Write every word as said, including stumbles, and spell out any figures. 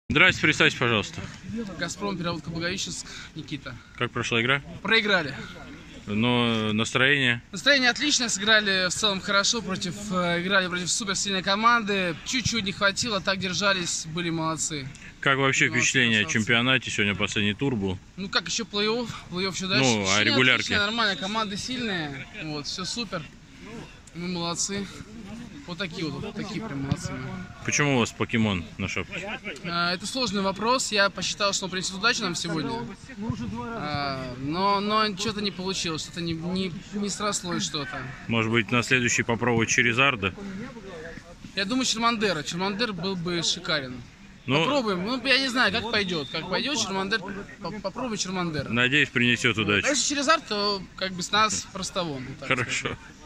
Здрасте, представьте, пожалуйста. Газпром, Переводка, Благовещенск, Никита. Как прошла игра? Проиграли. Но настроение? Настроение отличное, сыграли в целом хорошо, против, э, играли против суперсильной команды. Чуть-чуть не хватило, так держались, были молодцы. Как вообще Молодцы, впечатление о красавцы. чемпионате? Сегодня последний тур был. Ну как, еще плей-офф, плей-офф еще дальше. Ну, а Впечатление регулярки? отличное, нормально, команды сильные, вот, все супер. Мы молодцы. Вот такие вот, вот такие прям молодцы. Почему у вас покемон на шапке? А, Это сложный вопрос. Я посчитал, что он принесет удачу нам сегодня. А, Но, но что-то не получилось, что-то не, не, не срослось что-то. Может быть, на следующий попробовать Черезарда? Я думаю, Чермандера. Чермандер был бы шикарен. Ну, Попробуем. Ну, я не знаю, как пойдет. Как пойдет Чермандер, по- попробуй Чермандера. надеюсь, принесет А удачу. если через арт, то как бы с нас просто вон. Вот так Хорошо. сказать.